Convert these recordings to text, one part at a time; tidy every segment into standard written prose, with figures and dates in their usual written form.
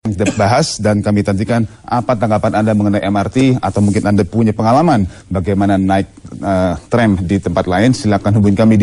kita bahas dan kami tantikan apa tanggapan Anda mengenai MRT atau mungkin Anda punya pengalaman bagaimana naik tram di tempat lain. Silakan hubungi kami di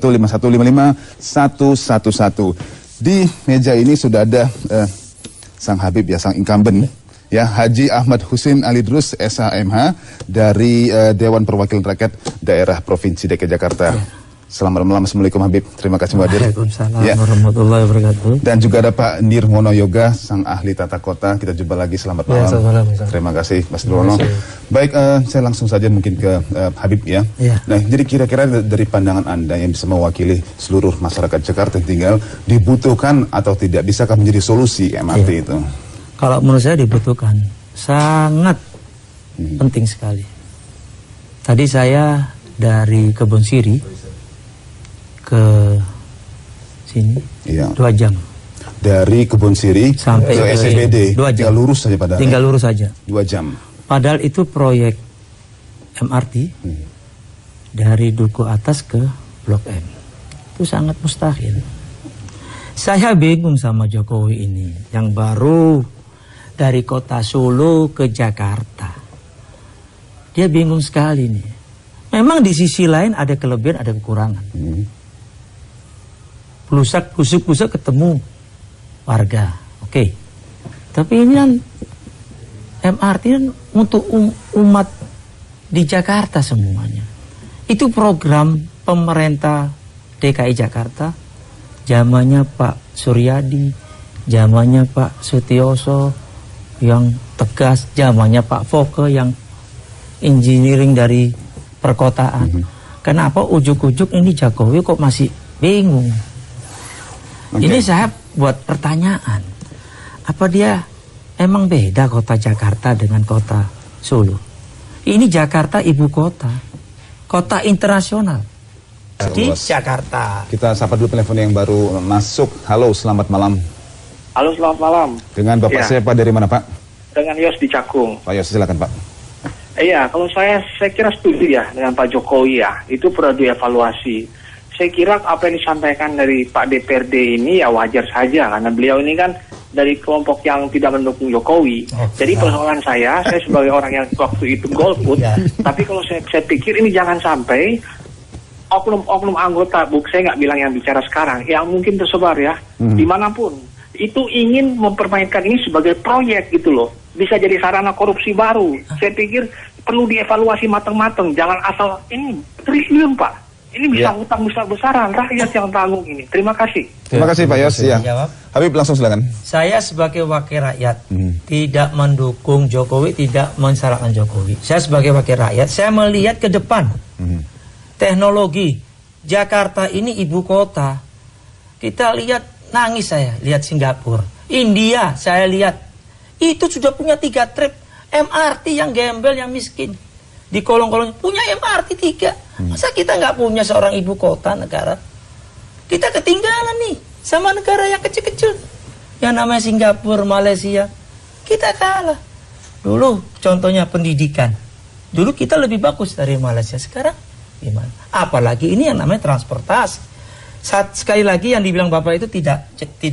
02151551111. Di meja ini sudah ada sang Habib ya, sang incumbent ya, Haji Ahmad Husin Alidrus SHMH dari Dewan Perwakilan Rakyat Daerah Provinsi DKI Jakarta. Selamat malam, Assalamualaikum Habib. Terima kasih hadir. Waalaikumsalam warahmatullahi wabarakatuh. Dan juga ada Pak Nirwono Yoga, sang ahli tata kota. Kita jumpa lagi, selamat malam. Selamat malam. Terima kasih Mas Nirwono. Baik, saya langsung saja mungkin ke Habib ya. Nah, jadi kira-kira dari pandangan Anda yang bisa mewakili seluruh masyarakat Jakarta yang tinggal, dibutuhkan atau tidak? Bisakah menjadi solusi MRT itu? Kalau menurut saya dibutuhkan, sangat penting sekali. Tadi saya dari Kebon Siri ke sini 2 jam. Dari Kebon Siri sampai ke SCBD 2 jam. Tinggal lurus saja padahal. Tinggal lurus saja. 2 jam. Padahal itu proyek MRT dari Duku Atas ke Blok M. Itu sangat mustahil. Saya bingung sama Jokowi ini yang baru dari kota Solo ke Jakarta. Dia bingung sekali nih. Memang di sisi lain ada kelebihan, ada kekurangan. Pusuk ketemu warga, oke. Tapi ini kan MRT kan untuk umat di Jakarta semuanya. Itu program pemerintah DKI Jakarta, zamannya Pak Suryadi, zamannya Pak Sutioso yang tegas, zamannya Pak Foke yang engineering dari perkotaan. Kenapa ujuk-ujuk ini Jokowi kok masih bingung? Ini saya buat pertanyaan, apa dia emang beda kota Jakarta dengan kota Solo? Ini Jakarta ibu kota, kota internasional di Jakarta. Kita sapa dulu telepon yang baru masuk. Halo, selamat malam. Halo, selamat malam. Dengan Bapak siapa, dari mana Pak? Dengan Yos di Cakung. Pak Yos, silakan Pak. Iya, kalau saya kira setuju ya dengan Pak Jokowi ya, itu perlu dievaluasi. Saya kira apa yang disampaikan dari Pak DPRD ini ya wajar saja, karena beliau ini kan dari kelompok yang tidak mendukung Jokowi. Jadi persoalan saya sebagai orang yang waktu itu golput, tapi kalau saya pikir ini jangan sampai oknum-oknum anggota, saya nggak bilang yang bicara sekarang, yang mungkin tersebar ya, dimanapun, itu ingin mempermainkan ini sebagai proyek gitu loh. Bisa jadi sarana korupsi baru. Saya pikir perlu dievaluasi matang-matang, jangan asal ini triliun Pak. Ini bisa utang besar-besaran, rakyat yang tanggung ini. Terima kasih. Terima kasih Pak Yos. Ya. Habib langsung silakan. Saya sebagai wakil rakyat tidak mendukung Jokowi, tidak mensyaratkan Jokowi. Saya sebagai wakil rakyat, saya melihat ke depan. Teknologi Jakarta ini ibu kota. Kita lihat, nangis saya lihat Singapura, India saya lihat itu sudah punya 3 trip MRT yang gembel, yang miskin di kolong-kolong punya MRT 3. Masa kita nggak punya seorang ibu kota negara? Kita ketinggalan nih sama negara yang kecil-kecil. Yang namanya Singapura, Malaysia. Kita kalah. Dulu contohnya pendidikan. Dulu kita lebih bagus dari Malaysia. Sekarang gimana? Apalagi ini yang namanya transportasi. Sekali lagi yang dibilang Bapak itu tidak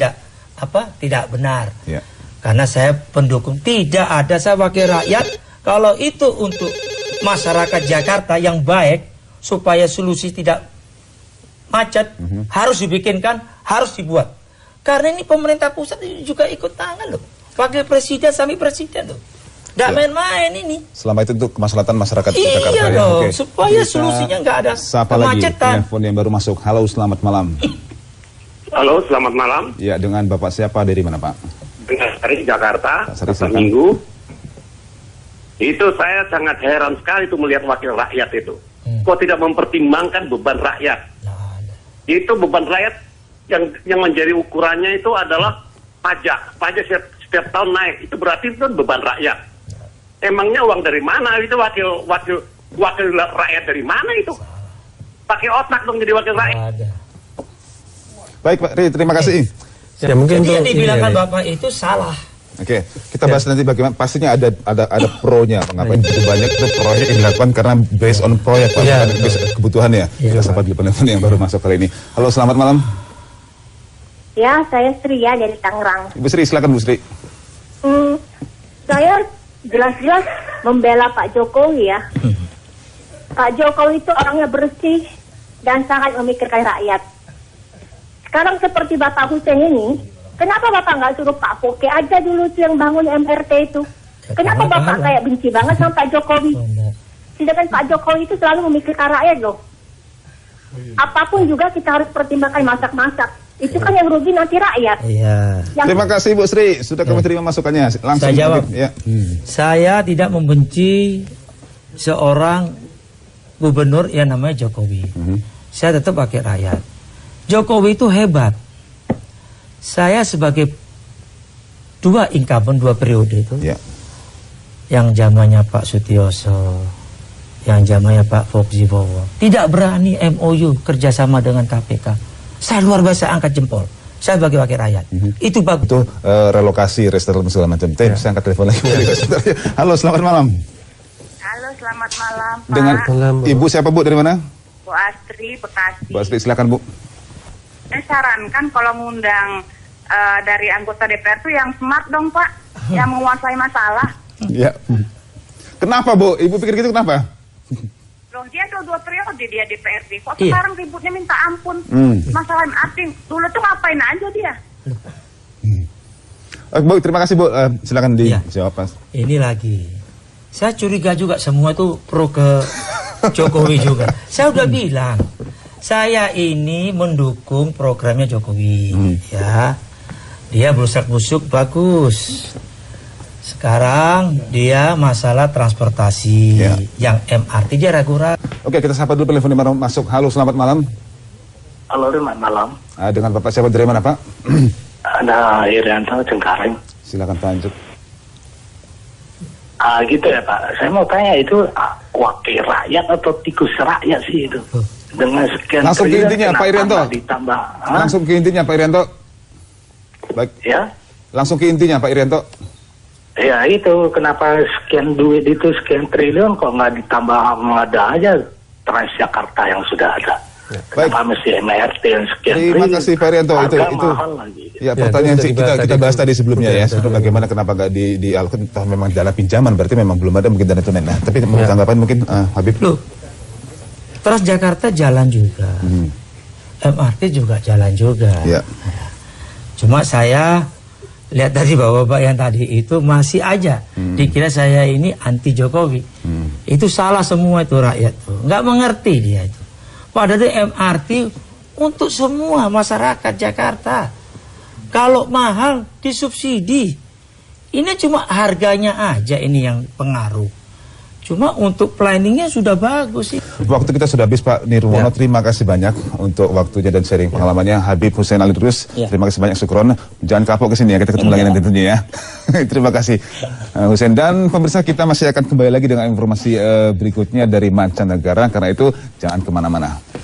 benar. Karena saya pendukung, tidak ada, saya wakil rakyat. Kalau itu untuk masyarakat Jakarta yang baik, supaya solusi tidak macet, harus dibikinkan, harus dibuat. Karena ini pemerintah pusat juga ikut tangan loh. Wakil presiden sampai presiden loh. Tidak main-main ini. Selama itu untuk kemaslahatan masyarakat Jakarta. Iya dong, supaya solusinya nggak ada kemacetan. Telepon yang baru masuk. Halo, selamat malam. Halo, selamat malam. Ya, dengan Bapak siapa, dari mana Pak? Dengan Sari Jakarta, Sabtu Minggu. Itu saya sangat heran sekali itu melihat wakil rakyat itu. Kok tidak mempertimbangkan beban rakyat? Itu beban rakyat yang menjadi ukurannya itu adalah pajak. Pajak setiap tahun naik. Itu berarti itu beban rakyat. Emangnya uang dari mana itu wakil rakyat dari mana itu? Pakai otak dong jadi wakil rakyat. Baik Pak Ri, terima kasih. Ya, mungkin yang dibilangkan Bapak itu salah. Oke, kita bahas nanti bagaimana. Pastinya ada pro-nya. Ngapain begitu banyak itu proyek yang dilakukan karena based on proyek, bukan kebutuhan ya. Kita sapa di telepon yang baru masuk kali ini. Halo, selamat malam. Ya, saya Sri ya, dari Tangerang. Ibu Sri, silakan Bu Sri. Saya jelas-jelas membela Pak Jokowi ya. Pak Jokowi itu orangnya bersih dan sangat memikirkan rakyat. Sekarang seperti Bapak Hussein ini, kenapa Bapak nggak suruh Pak Foke aja dulu tuh yang bangun MRT itu? Kenapa Bapak kayak benci banget sama Pak Jokowi? Sedangkan Pak Jokowi itu selalu memikirkan rakyat loh. Apapun juga kita harus pertimbangkan masak-masak. Itu kan yang rugi nanti rakyat. Iya. Terima kasih Bu Sri, sudah kami terima masukannya. Langsung Saya jawab. Ya. Saya tidak membenci seorang gubernur yang namanya Jokowi. Saya tetap wakil rakyat. Jokowi itu hebat. Saya sebagai 2 incumbent 2 periode itu, yang zamannya Pak Sutioso, yang zamannya Pak Fauzi-Bowo, tidak berani MOU kerjasama dengan KPK. Saya luar biasa angkat jempol. Saya sebagai wakil rakyat. Itu bagus. Itu relokasi, restoran segala macam. Saya angkat telepon lagi. Halo, selamat malam. Halo, selamat malam, Pak. Dengan Ibu siapa Bu, dari mana? Bu Astri, Bekasi. Bu Astri, silakan Bu. Saya sarankan kalau ngundang dari anggota DPR tuh yang smart dong, Pak. Yang menguasai masalah. Ya. Kenapa Bu? Ibu pikir gitu kenapa? Loh, dia tuh 2 periode dia DPRD. Kok sekarang ributnya minta ampun? Masalah MRT. Dulu tuh ngapain aja dia? Bu, terima kasih Bu. Silakan dijawab Mas. Ini lagi. Saya curiga juga semua itu pro ke Jokowi juga. Saya udah bilang, saya ini mendukung programnya Jokowi. Ya, dia busuk-busuk bagus. Sekarang dia masalah transportasi, yang MRT dia ragu-ragu. Oke, kita sapa dulu telepon yang masuk. Halo, selamat malam. Halo, selamat malam. Dengan Bapak siapa, dari mana Pak? Ada Irianto Cengkareng. Silakan lanjut. Gitu ya Pak. Saya mau tanya itu wakil rakyat atau tikus rakyat sih itu? Dengan sekian langsung ke intinya Pak Irianto. Ditambah. Langsung ke intinya Pak Irianto. Baik. Ya. Langsung ke intinya Pak Irianto. Ya itu kenapa sekian duit itu sekian triliun kok nggak ditambah ada aja Transjakarta yang sudah ada. Kenapa mesti MRT yang sekian triliun? Terima kasih Pak Irianto. Itu ya pertanyaan kita bahas tadi sebelumnya ya. Sebelum bagaimana kenapa nggak dialokasikan, toh memang dana pinjaman berarti memang belum ada mungkin dana tunai. Nah, tapi tanggapan mungkin Habib. Loh, Transjakarta jalan juga, MRT juga jalan juga. Cuma saya lihat tadi bapak-bapak yang tadi itu masih aja dikira saya ini anti Jokowi. Itu salah semua itu rakyat tuh. Nggak mengerti dia itu. Padahal MRT untuk semua masyarakat Jakarta. Kalau mahal disubsidi. Ini cuma harganya aja ini yang pengaruh. Cuma untuk planningnya sudah bagus sih. Waktu kita sudah habis Pak Nirwono. Terima kasih banyak untuk waktunya dan sharing pengalamannya. Habib Hussein Alidrus. Terima kasih banyak, syukron. Jangan kapok ke sini ya, kita ketemu lagi nanti tentunya ya. Terima kasih Hussein. Dan pemirsa, kita masih akan kembali lagi dengan informasi berikutnya dari mancanegara. Karena itu jangan kemana-mana.